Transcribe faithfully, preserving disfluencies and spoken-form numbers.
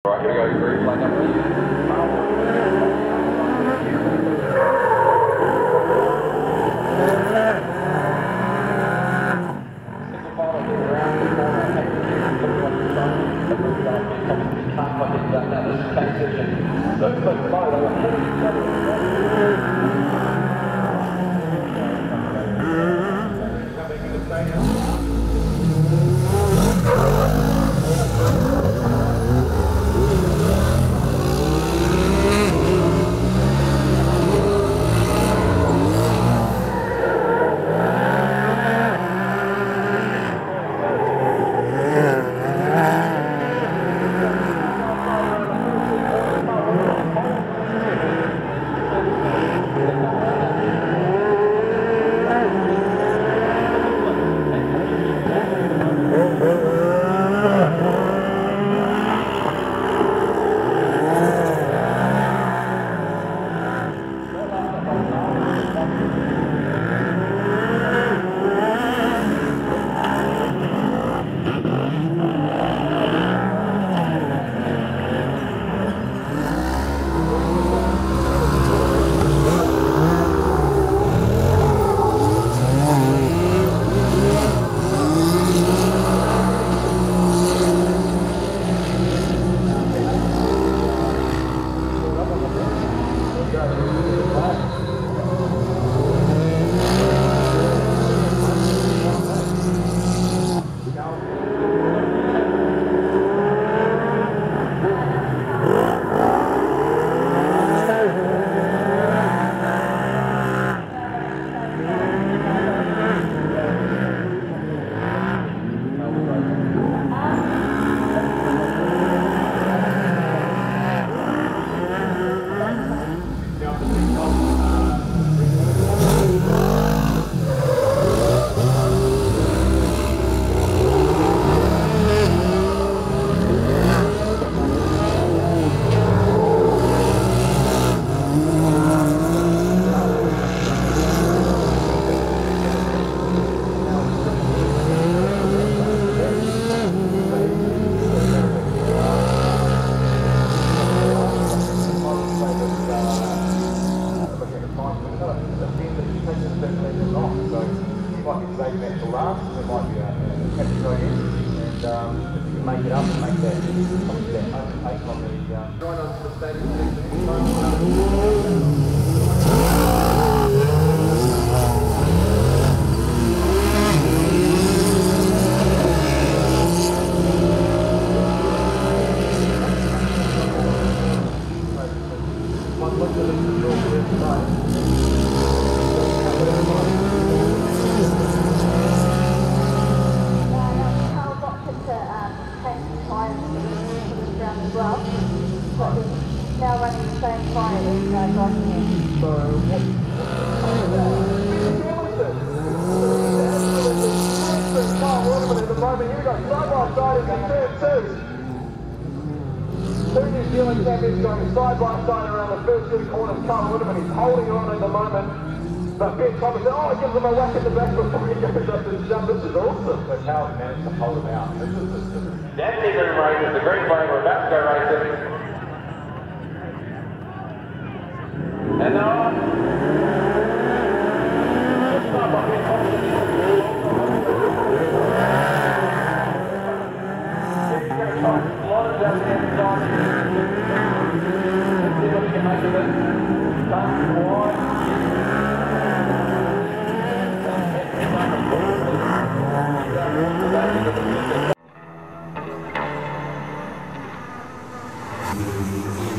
Right, here we go, green flag number. Make it up and make that, obviously that overtake on the, uh, right onto the stadium as well, but he's now running the same fire as uh, driving in. So what? At the moment, here we go, side by side in turn two. Two New Zealand champions going side by side around the first two corners. Carl Woodman is holding on at the moment. But Ben Thomas said, oh, he gives him a whack in the back before he goes up to jump. This is awesome. But Carl managed to hold him out. This is, this is, Danny Green Racers, the green flag, we're about to go racing. And now, stop up here. A lot of down the inside. Let's see what we can make of it. Start wide. Thank you.